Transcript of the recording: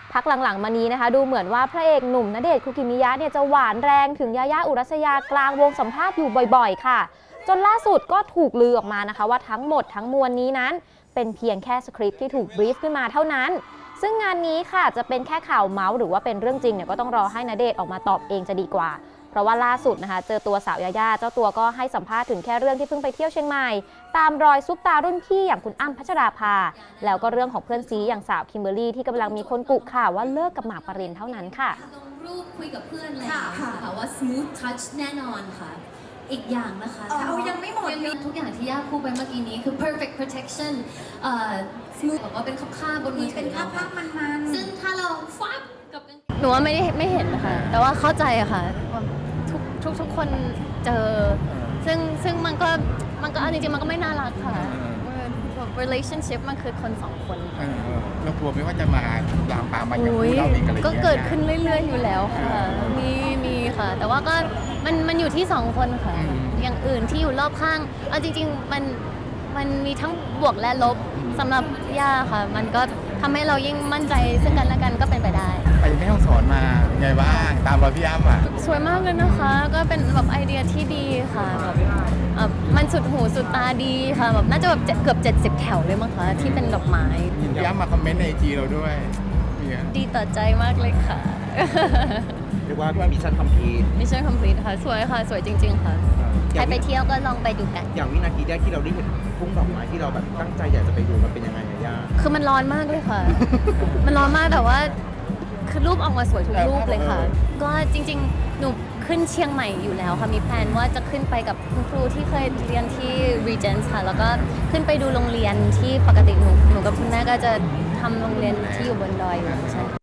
พักหลังๆมานี้นะคะดูเหมือนว่าพระเอกหนุ่มณเดชน์คุกิมิยะเนี่ยจะหวานแรงถึงยาย่าอุรัสยากลางวงสัมภาษณ์อยู่บ่อยๆค่ะจนล่าสุดก็ถูกลือออกมานะคะว่าทั้งหมดทั้งมวลนี้นั้นเป็นเพียงแค่สคริปต์ที่ถูกบรีฟขึ้นมาเท่านั้นซึ่งงานนี้ค่ะจะเป็นแค่ข่าวเมาส์หรือว่าเป็นเรื่องจริงเนี่ยก็ต้องรอให้ณเดชน์ออกมาตอบเองจะดีกว่าเพราะว่าล่าสุดนะคะเจอตัวสาวยาย่าเจ้าตัวก็ให้สัมภาษณ์ถึงแค่เรื่องที่เพิ่งไปเที่ยวเชียงใหม่ตามรอยซุปตารุ่นพี่อย่างคุณอ้ำพัชราภาแล้วก็เรื่องของเพื่อนซีอย่างสาวคิมเบอรรี่ที่กำลังมีคนกุข่าวว่าเลิกกับหมากปรินเท่านั้นค่ะลงรูปคุยกับเพื่อนเลยค่ะว่า smooth touch แน่นอนค่ะอีกอย่างนะคะเขายังไม่หมดทุกอย่างที่ย่าพูดไปเมื่อกี้นี้คือ perfect protection smooth บอกว่าเป็นค่าบนมือถือเป็นค่ามันซึ่งถ้าเราฟับกับหนูว่าไม่เห็นนะคะแต่ว่าเข้าใจค่ะทุกคนเจอซึ่งมันก็จริงๆมันก็ไม่น่ารักค่ะ relationship มันคือคนสองคนเรากลัวไหมว่าจะมาลามปามมาอย่างคู่เราอีกอะไรก็เกิดขึ้นเรื่อยๆอยู่แล้วค่ะมีค่ะแต่ว่าก็มันอยู่ที่สองคนค่ะอย่างอื่นที่อยู่รอบข้างเอาจริงๆมันมีทั้งบวกและลบสำหรับย่าค่ะมันก็ทำให้เรายิ่งมั่นใจซึ่งกันและกันก็เป็นไปได้ไปแม่ฮ่องสอนมาไงบ้างตามรอยพี่อ้ำอ่ะสวยมากเลยนะคะก็เป็นแบบไอเดียที่ดีค่ะแบบมันสุดหูสุดตาดีค่ะแบบน่าจะแบบเกือบ70 แถวเลยมั้งคะที่เป็นดอกไม้พี่อ้ำมาคอมเมนต์ในIGเราด้วยดีต่อใจมากเลยค่ะเรียกว่ามิชชั่นคอมพลีทค่ะสวยค่ะสวยจริงๆค่ะใครไปเที่ยวก็ลองไปดูกันอย่างวินาทีแรกที่เราได้เห็นทุ่งดอกไม้ที่เราแบบตั้งใจอยากจะไปดูมันเป็นยังไงย่าคือมันร้อนมากเลยค่ะ มันร้อนมากแต่ว่าคือรูปออกมาสวยทุกรูปเลยค่ะก็จริงๆหนูขึ้นเชียงใหม่อยู่แล้วค่ะมีแพลนว่าจะขึ้นไปกับคุณครูที่เคยเรียนที่ Regents ค่ะแล้วก็ขึ้นไปดูโรงเรียนที่ปกติหนูกับคุณแม่ก็จะทำโรงเรียนที่อยู่บนดอยอยู่ใช่